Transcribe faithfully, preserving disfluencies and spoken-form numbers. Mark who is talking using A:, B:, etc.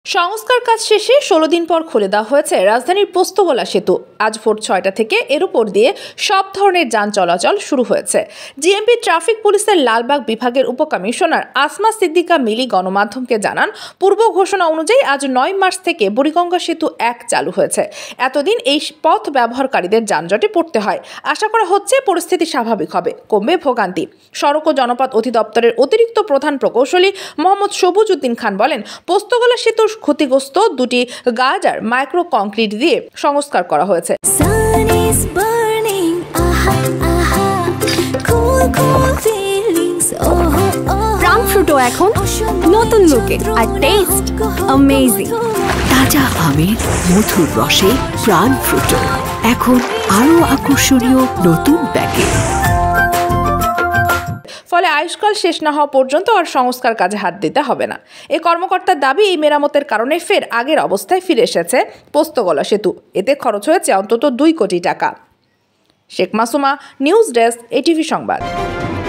A: সংস্কার কাজ শেষে ষোলো দিন পর খুলে দেওয়া হয়েছে রাজধানীর পোস্তগোলা সেতু। আজ ভোর ছয়টা থেকে এর উপর দিয়ে সব ধরনের যান চলাচল শুরু হয়েছে। জিএমপি ট্রাফিক পুলিশের লালবাগ বিভাগের উপকমিশনার আসমা সিদ্দিকা মিলি গণমাধ্যমকে জানান, পূর্ব ঘোষণা অনুযায়ী আজ নয় মার্চ থেকে বুড়িগঙ্গা সেতু এক চালু হয়েছে। এতদিন এই পথ ব্যবহারকারীদের যানজটে পড়তে হয়। আশা করা হচ্ছে পরিস্থিতি স্বাভাবিক হবে, কমবে ভোগান্তি। সড়ক ও জনপথ অধিদপ্তরের অতিরিক্ত প্রধান প্রকৌশলী মোহাম্মদ সবুজ উদ্দিন খান বলেন, পোস্তগোলা সেতুর ক্ষতিগ্রস্ত দুটি গার্ডার মাইক্রো কংক্রিট দিয়ে সংস্কার করা হয়েছে।
B: প্রাণ ফ্রুটো এখন নতুন লুকে আর টেস্ট অ্যামেজিং।
C: তাজা আমের মধুর রসে প্রাণ ফ্রুটো এখন আরো আকর্ষণীয় নতুন প্যাকে।
A: ফলে আয়ুষ্কাল শেষ না হওয়া পর্যন্ত আর সংস্কার কাজে হাত দিতে হবে না। এই কর্মকর্তার দাবি, এই মেরামতের কারণে ফের আগের অবস্থায় ফিরে এসেছে পোস্তগোলা সেতু। এতে খরচ হয়েছে অন্তত দুই কোটি টাকা। Sheikh Masuma, news desk, ATV সংবাদ।